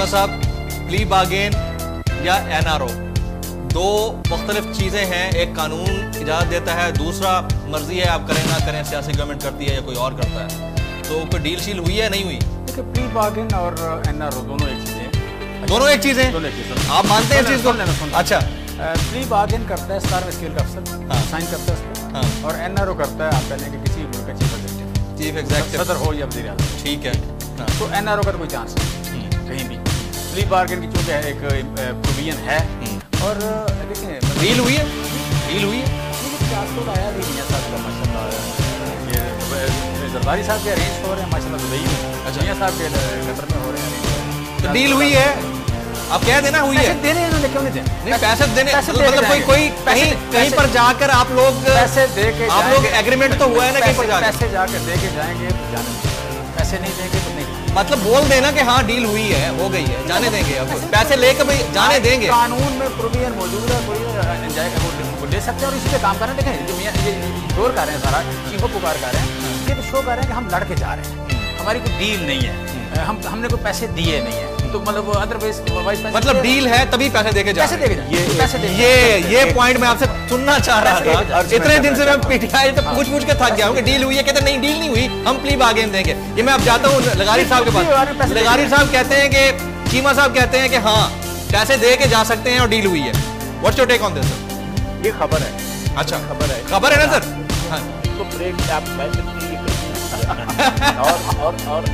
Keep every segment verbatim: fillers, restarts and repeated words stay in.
Cheema sahab, plea bargain या N R O दो मुख्तलिफ चीज़ें हैं। एक कानून इजाज़त देता है, दूसरा मर्जी है आप करें ना करें, सियासी गवर्नमेंट करती है या कोई और करता है। तो कोई डील शील हुई है नहीं हुई? देखिए, प्ली बार्गेन और एन आर ओ दोनों एक चीज़ें, दोनों एक चीज़ है। आप मानते हैं इस चीज़ को? अच्छा, प्ली बार्गेन करता है स्टार स्केल का अफसर, साइन करता है उसको, हाँ। और एन आर ओ करता है आप कह लें कि किसी मुल्क का चीफ एग्जीक्यूटिव, चीफ एग्जीक्यूटिव सदर हो या वज़ीर आज़म। ठीक है, हाँ। तो एन आर ओ का तो कोई चांस नहीं कहीं भी। प्ली बार्गेन की चूंकि एक प्रोविजन है, और देखिए डील हुई है, डील हुई है, तो आया भी मियां साहब का माशाल्लाह, ये जरदारी साहब के अरेंज हो रहे हैं माशाल्लाह दुबई में, अच्छा मियां साहब के कतर में हो रहे हैं, तो डील हुई है। आप कह देना हुई है, दे रहे हैं, क्यों नहीं दें? नहीं पैसे देने, मतलब कोई कोई कहीं कहीं पर जाकर आप लोग पैसे दे के आप लोग एग्रीमेंट तो हुआ है ना कहीं पर जाकर, पैसे जाकर दे के जाएंगे तो जाने, पैसे नहीं देंगे तो नहीं। मतलब बोल देना कि हाँ डील हुई है, हो गई है, जाने देंगे, अब पैसे लेकर भाई जाने देंगे। कानून में प्रोविजन मौजूद है, कोई ले सकते हैं और इसी पे काम कर रहे हैं। देखें ये शोर कर रहे हैं, सारा चीखो पुकार कर रहे हैं, ये तो शो कर रहे हैं कि हम लड़के जा रहे हैं, हमारी कोई डील नहीं है, हम हमने कोई पैसे दिए नहीं है, तो मतलब अदरवाइज मतलब डील है तभी पैसे देके जा पैसे देके जा, ये पैसे देके ये ये पॉइंट मैं आपसे सुनना चाह रहा था। इतने दिन से मैं पीटीआई तो पूछ पूछ के थक गया हूँ कि डील हुई है, कहते नहीं डील नहीं हुई, हम प्ली बार्गेन देंगे। ये मैं अब जाता हूँ लगारी साहब के पास, लगारी साहब कहते हैं कि चीमा साहब कहते हैं कि हाँ पैसे दे के जा सकते हैं और डील हुई है। What's your take on this sir? ये खबर है। अच्छा खबर है, खबर है ना सर? हाँ। तो ब्रेक आप कह सकते हैं और और और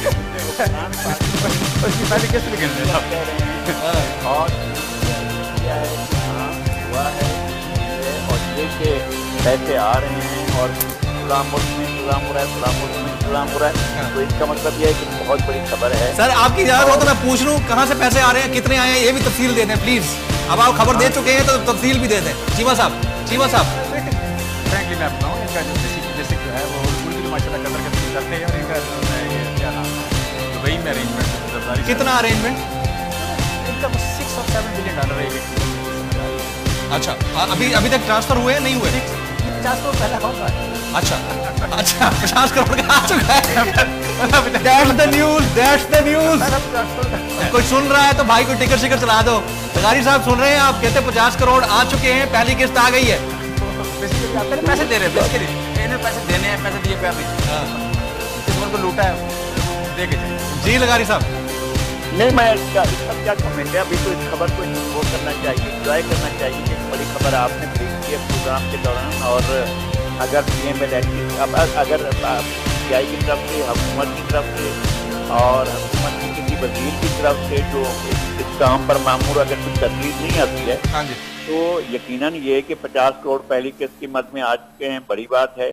उसकी पहले किस लिए गिन रहे हैं और क्या है, हाँ हुआ है और ये के पैसे आ रहे हैं और सलाम मुल्क में सलाम हो रहा है, सलाम मुल्क में सलाम हो रहा है, तो इसका मतलब ये है कि बहुत बड़ी खबर है। सर आपकी इजाजत हो तो मैं पूछ लूँ कहाँ से पैसे आ रहे हैं, कितने आए हैं, ये भी तफसील दे दें प्लीज। अब आप खबर दे चुके हैं तो तफसील भी दे दें। चीमा साहब, चीमा साहब फ्रैंकली मैं बताऊँ, इनका जो बेसिक बेसिक जो है वो उनकी माशाल्लाह कदर करते करते हैं, और इनका क्या नाम है दुबई में अरेंजमेंट, कितना अरेंजमेंट? इनका सिक्स और सेवन बिलियन डॉलर है। अच्छा, अभी अभी तक ट्रांसफर हुए नहीं हुए? पचास करोड़ पहला कौन सा है? अच्छा अच्छा पचास करोड़ का आ चुका है। That's the news, that's the news। कोई सुन रहा है तो भाई को टिकट शिकट चला दो। लगारी साहब सुन रहे हैं आप, कहते पचास करोड़ आ चुके हैं, पहली किस्त आ गई है। पैसे दे रहे हैं, इन्हें पैसे देने हैं, पैसे दिए पैसे किस को लूटा है दे के जी। लगारी साहब नहीं, मैं इसका इसका क्या कमेंट है, अभी तो इस खबर को वो करना चाहिए, इंजॉय करना चाहिए कि बड़ी खबर आपने ब्रेक किया प्रोग्राम के दौरान। और अगर पी एम एल अब अगर पी आई की तरफ से, हुकूमत की तरफ से और हुकूमत की किसी वजीर की तरफ से जो इस काम पर मामूर अगर कुछ तकलीफ नहीं आती है, हाँ जी, तो यकीनन ये कि पचास करोड़ पहली किस्त की मद में आ चुके हैं, बड़ी बात है।